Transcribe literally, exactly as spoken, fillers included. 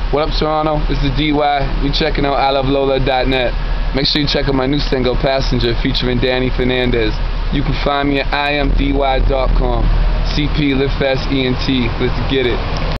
What up, Toronto? This is D Y. We checking out I love Lola dot net. Make sure you check out my new single, Passenger, featuring Danny Fernandez. You can find me at I am D Y dot com. C P, live fast, E N T. Let's get it.